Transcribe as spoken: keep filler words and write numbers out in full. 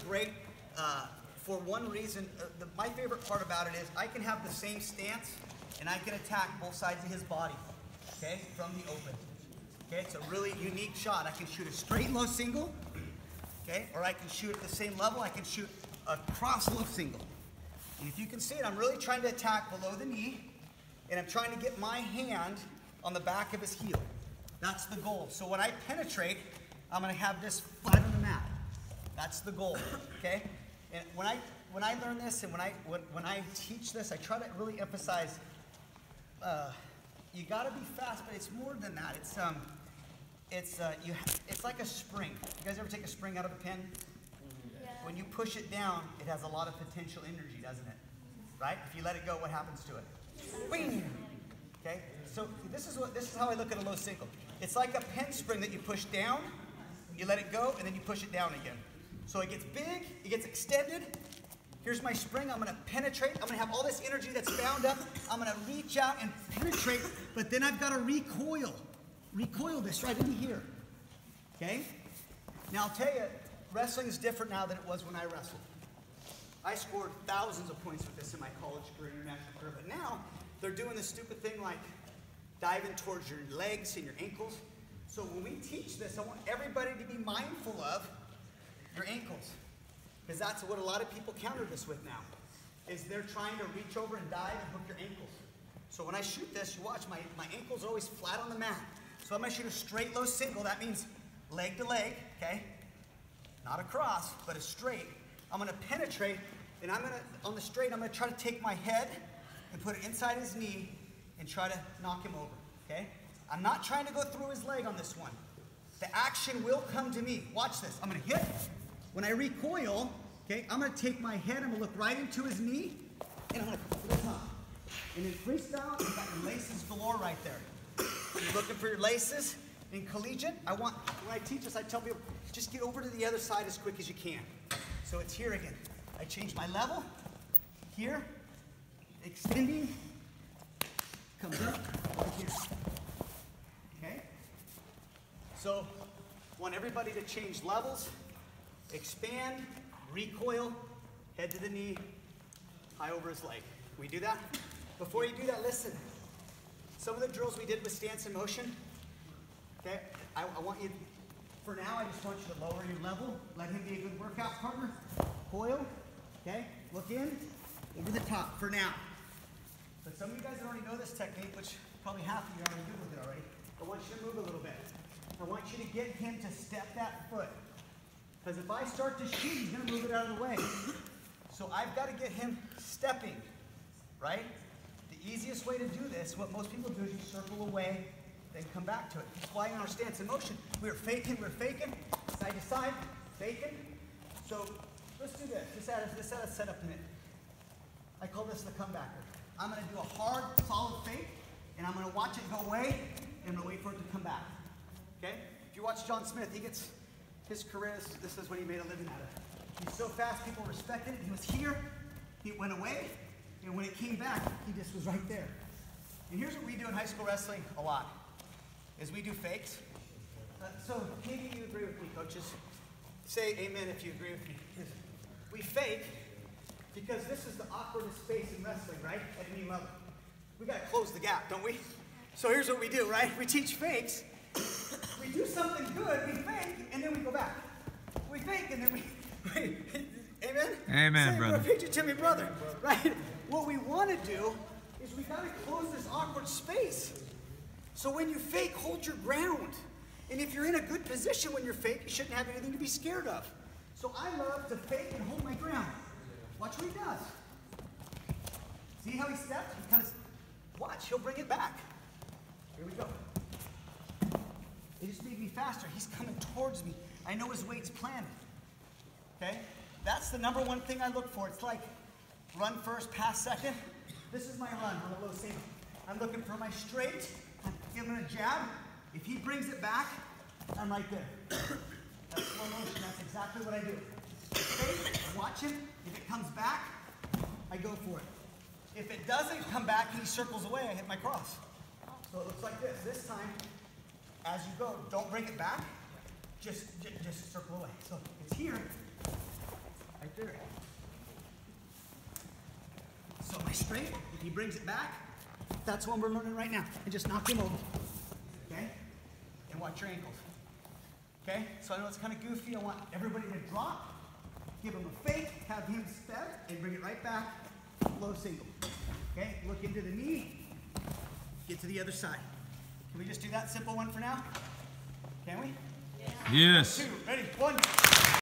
great uh, for one reason. Uh, the, my favorite part about it is I can have the same stance and I can attack both sides of his body, okay, from the open. Okay, it's a really unique shot. I can shoot a straight low single, okay, or I can shoot at the same level. I can shoot a cross low single. And if you can see it, I'm really trying to attack below the knee, and I'm trying to get my hand on the back of his heel. That's the goal. So when I penetrate, I'm going to have this flat on the mat. That's the goal, okay? And when I when I learn this and when I when, when I teach this, I try to really emphasize uh, you got to be fast, but it's more than that. It's um it's uh, you ha it's like a spring. You guys ever take a spring out of a pin? Yeah. When you push it down, it has a lot of potential energy, doesn't it? Right? If you let it go, what happens to it? Bing! Okay? So this is what this is how I look at a low single. It's like a pen spring that you push down, you let it go, and then you push it down again. So it gets big, it gets extended. Here's my spring. I'm going to penetrate. I'm going to have all this energy that's bound up. I'm going to reach out and penetrate, but then I've got to recoil. Recoil this right into here. Okay? Now I'll tell you, wrestling is different now than it was when I wrestled. I scored thousands of points with this in my college career, international career, but now they're doing this stupid thing like diving towards your legs and your ankles. So when we teach this, I want everybody to be mindful of your ankles. Because that's what a lot of people counter this with now, is they're trying to reach over and dive and hook your ankles. So when I shoot this, you watch, my, my ankle's always flat on the mat. So I'm going to shoot a straight low single. That means leg to leg, okay? Not a cross, but a straight. I'm going to penetrate, and I'm going to, on the straight, I'm going to try to take my head and put it inside his knee and try to knock him over, okay? I'm not trying to go through his leg on this one. The action will come to me. Watch this. I'm going to hit. When I recoil, okay, I'm going to take my head, I'm going to look right into his knee, and I'm going to flip up. And in freestyle, you've got your laces galore right there. You're looking for your laces. In collegiate, I want, when I teach this, I tell people, just get over to the other side as quick as you can. So it's here again. I change my level, here, extending, comes up, right here. Okay? So, want everybody to change levels. Expand, recoil, head to the knee, high over his leg. Can we do that? Before you do that, listen. Some of the drills we did with stance and motion, okay, I, I want you, for now, I just want you to lower your level, let him be a good workout partner. Coil, okay, look in, over the top for now. But some of you guys already know this technique, which probably half of you are already good with it already. I want you to move a little bit. I want you to get him to step that foot. Because if I start to shoot, he's going to move it out of the way. So I've got to get him stepping, right? The easiest way to do this, what most people do is you circle away, then come back to it. That's why in our stance in motion, we were faking, we we're faking, side to side, faking. So let's do this. Let's add a, let's add a setup in it. I call this the comebacker. I'm going to do a hard, solid fake, and I'm going to watch it go away, and I'm going to wait for it to come back. Okay? If you watch John Smith, he gets his career, this is what he made a living out of. He's so fast, people respected it. He was here, he went away, and when it came back, he just was right there. And here's what we do in high school wrestling a lot, is we do fakes. Uh, so maybe you agree with me, coaches. Say amen if you agree with me. We fake because this is the awkwardest space in wrestling, right? At any level. We gotta close the gap, don't we? So here's what we do, right? We teach fakes. We do something good, we fake, and then we go back. We fake, and then we, we amen? Amen, Say, brother. Preach it to me, brother, right? What we want to do is we got to close this awkward space. So when you fake, hold your ground. And if you're in a good position when you're fake, you shouldn't have anything to be scared of. So I love to fake and hold my ground. Watch what he does. See how he steps? He kind of, watch, he'll bring it back. Here we go. It just made me faster. He's coming towards me. I know his weight's planted. Okay? That's the number one thing I look for. It's like run first, pass second. This is my run on a low single. I'm looking for my straight. I'm giving a jab. If he brings it back, I'm right there. That's slow motion. That's exactly what I do. Straight, watch him. If it comes back, I go for it. If it doesn't come back and he circles away, I hit my cross. So it looks like this. This time, as you go, don't bring it back. Just, just, just circle away. So it's here. my straight. If he brings it back, that's what we're learning right now. And just knock him over. Okay? And watch your ankles. Okay? So I know it's kind of goofy. I want everybody to drop, give him a fake, have him step, and bring it right back. Low single. Okay? Look into the knee. Get to the other side. Can we just do that simple one for now? Can we? Yes. Two. Ready? One.